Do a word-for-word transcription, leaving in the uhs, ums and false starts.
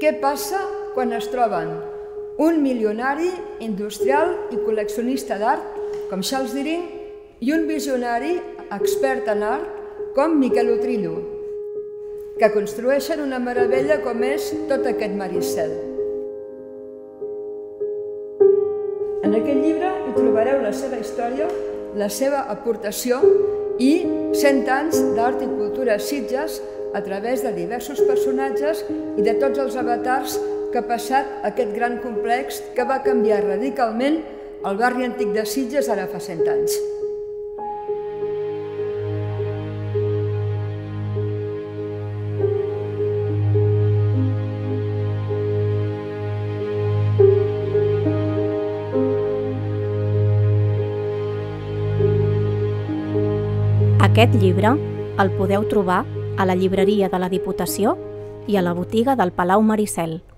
Què passa quan es troben un milionari industrial i col·leccionista d'art, com Charles Deering, i un visionari expert en art, com Miquel Utrillo, que construeixen una meravella com és tot aquest Maricel. En aquest llibre hi trobareu la seva història, la seva aportació i cent anys d'art i cultura a Sitges a través de diversos personatges i de tots els avatars que ha passat aquest gran complex que va canviar radicalment el barri antic de Sitges ara fa cent anys. Aquest llibre el podeu trobar a la llibreria de la Diputació i a la botiga del Palau Maricel.